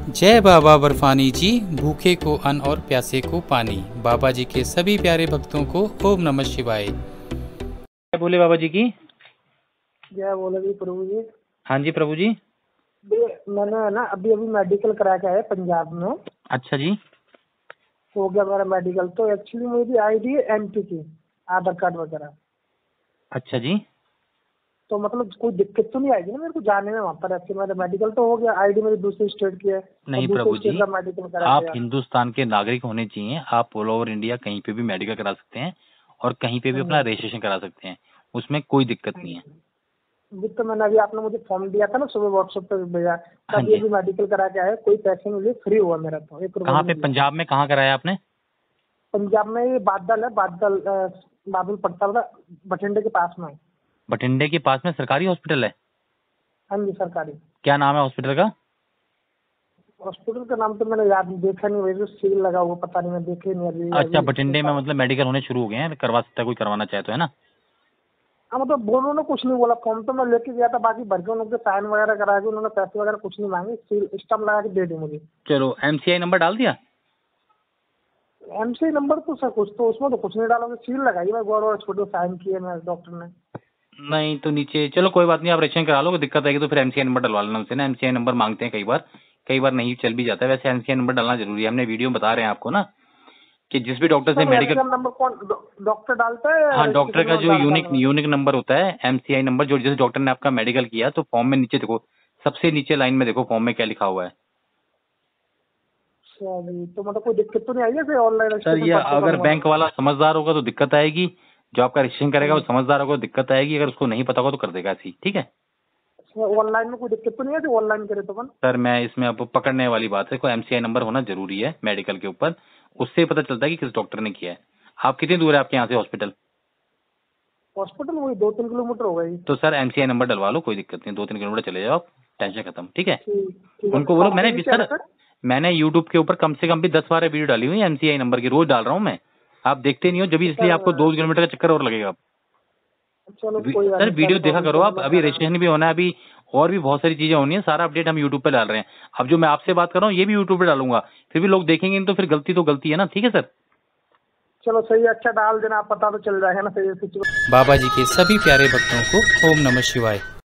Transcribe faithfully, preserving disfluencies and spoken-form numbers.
जय बाबा बर्फानी जी, भूखे को अन्न और प्यासे को पानी। बाबा जी के सभी प्यारे भक्तों को ओम नमः शिवाय। जय बोले बाबा जी की। जय बोले जी प्रभु जी। हाँ जी प्रभु जी। मैंने ना अभी अभी मेडिकल करा के आया पंजाब में। अच्छा जी। हो गया मेरा मेडिकल। तो एक्चुअली मेरी आईडी है एमपी की, आधार कार्ड वगैरह। अच्छा जी। तो मतलब कोई दिक्कत तो नहीं आएगी ना मेरे को जाने में वहाँ पर? एक्चुअली मेरा मेडिकल तो हो गया, आईडी मेरी दूसरी स्टेट की है। नहीं प्रभु जी, आप हिंदुस्तान के नागरिक होने चाहिए। आप ऑल ओवर इंडिया कहीं पे भी मेडिकल करा सकते हैं और कहीं पे भी अपना रजिस्ट्रेशन करा सकते हैं, उसमें कोई दिक्कत नहीं है। तो मैंने अभी आपने मुझे फॉर्म दिया था ना सुबह व्हाट्सएप पे भेजा, तब ये भी मेडिकल करा के आया, कोई पैसे नहीं लिए, फ्री हुआ मेरा। तो एक कहाँ पे पंजाब में कहाँ कराया आपने? पंजाब में ये बादल है, बादल बादल पड़ता था बठिंडे के पास में। बठिंडे के पास में सरकारी हॉस्पिटल है? हाँ जी सरकारी। क्या नाम है हॉस्पिटल का? हॉस्पिटल का नाम तो मैंने याद देखा नहीं, वैसे सील लगा हुआ, पता नहीं, मैं देखे नहीं अभी। अच्छा, बठिंडे में मतलब मेडिकल होने शुरू हो गए हैं, करवा सकता है कोई करवाना चाहे तो, है ना? हाँ मतलब बोलो ना, कुछ नहीं बोला। फॉर्म तो मैं लेके गया था, बाकी भर के उन्होंने साइन वगैरह करा के उन्होंने पैसे वगैरह कुछ नहीं मांगे, सील स्टाम्प लगा के दे दी मुझे। चलो, एमसीआई नंबर डाल दिया? एमसीआई नंबर तो सर कुछ तो उसमें तो कुछ नहीं डालोगे, सील लगाई मैं गौरव हॉस्पिटल, साइन किए मैं डॉक्टर ने। नहीं तो नीचे, चलो कोई बात नहीं, आप रजिस्ट्रेशन करा लो। दिक्कत आएगी तो फिर एमसीआई नंबर डलवा लेना उनसे ना। एमसीआई नंबर मांगते हैं कई बार, कई बार नहीं चल भी जाता है। वैसे एमसीआई नंबर डालना जरूरी है। हमने वीडियो बता रहे हैं आपको ना कि जिस भी डॉक्टर से मेडिकल नंबर कौन डॉक्टर डालता है? हाँ, डॉक्टर का जो यूनिक यूनिक नंबर होता है एमसीआई नंबर, जो जैसे डॉक्टर ने आपका मेडिकल किया तो फॉर्म में नीचे देखो, सबसे नीचे लाइन में देखो फॉर्म में क्या लिखा हुआ है। तो मतलब कोई दिक्कत तो नहीं आई है ऑनलाइन? सर ये अगर बैंक वाला समझदार होगा तो दिक्कत आएगी, जो आपका रजिस्ट्रेशन करेगा वो समझदार होगा तो दिक्कत आएगी, अगर उसको नहीं पता होगा तो कर देगा ऐसी। ठीक है, ऑनलाइन में कोई दिक्कत तो नहीं है? ऑनलाइन करे तो सर मैं इसमें अब पकड़ने वाली बात है, कोई एमसीआई नंबर होना जरूरी है मेडिकल के ऊपर, उससे पता चलता है कि किस डॉक्टर ने किया है। आप कितनी दूर है आपके यहाँ से हॉस्पिटल? हॉस्पिटल वही दो तीन किलोमीटर हो गई। तो सर एमसीआई नंबर डलवा लो, कोई दिक्कत नहीं, दो तीन किलोमीटर चले जाओ आप, टेंशन खत्म। ठीक है, उनको बोलो मैंने सर मैंने यूट्यूब के ऊपर कम से कम भी दस बारह वीडियो डाली हुई है एमसीआई नंबर की, रोज डाल रहा हूँ मैं, आप देखते नहीं हो जब, इसलिए आपको दो किलोमीटर का चक्कर और लगेगा। सर वीडियो देखा करो आप, अभी रजिस्ट्रेशन भी होना है, अभी और भी बहुत सारी चीजें होनी है, सारा अपडेट हम यूट्यूब पे डाल रहे हैं। अब जो मैं आपसे बात कर रहा हूँ ये भी यूट्यूब पे डालूंगा, फिर भी लोग देखेंगे तो फिर गलती तो गलती है ना। ठीक है सर, चलो सही है, अच्छा डाल देना, आप पता तो चल जाएगा ना सही। बाबा जी के सभी प्यारे भक्तों को ओम नमः शिवाय।